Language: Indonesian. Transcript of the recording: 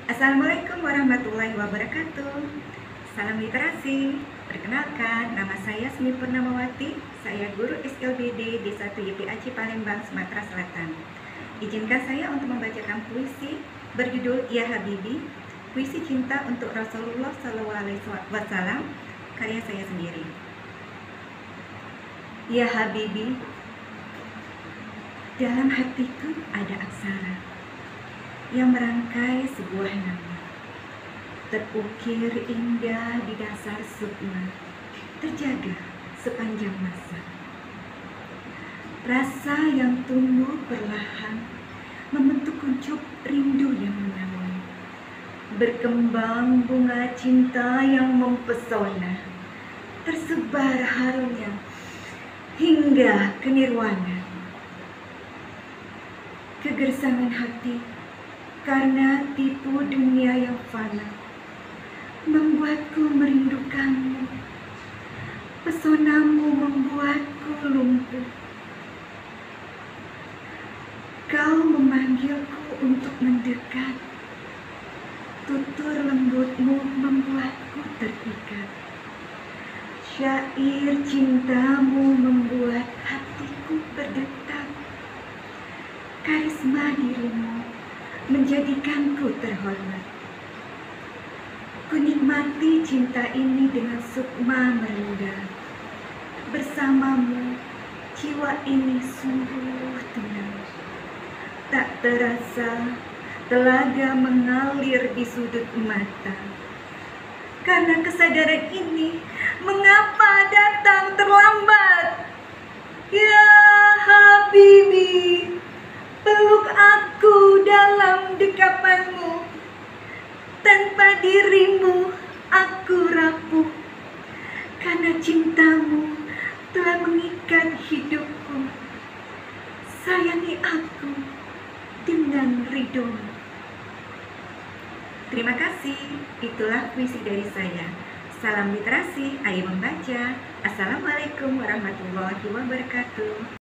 Assalamualaikum warahmatullahi wabarakatuh. Salam literasi. Perkenalkan, nama saya Smi Purnamawati. Saya guru SLBD di 1 YPAC Palembang, Sumatera Selatan. Izinkan saya untuk membacakan puisi berjudul Ya Habibi, puisi cinta untuk Rasulullah SAW, karya saya sendiri. Ya Habibi, dalam hatiku ada aksara yang merangkai sebuah nama, terukir indah di dasar sukma, terjaga sepanjang masa. Rasa yang tumbuh perlahan membentuk kuncup rindu yang menawan, berkembang bunga cinta yang mempesona, tersebar harumnya hingga ke nirwana. Kegersangan hati karena tipu dunia yang fana membuatku merindukanmu. Pesonamu membuatku lumpuh. Kau memanggilku untuk mendekat. Tutur lembutmu membuatku terikat. Syair cintamu membuat hatiku berdetak. Karisma dirimu menjadikanku terhormat. Ku nikmati cinta ini dengan sukma merendah. Bersamamu, jiwa ini sungguh tenang. Tak terasa telaga mengalir di sudut mata. Karena kesadaran ini, mengapa datang terlambat? Ya Habibi, peluk aku dalam dekapanmu. Tanpa dirimu aku rapuh, karena cintamu telah mengikat hidupku. Sayangi aku dengan ridhomu. Terima kasih, itulah puisi dari saya. Salam literasi, ayo membaca. Assalamualaikum warahmatullahi wabarakatuh.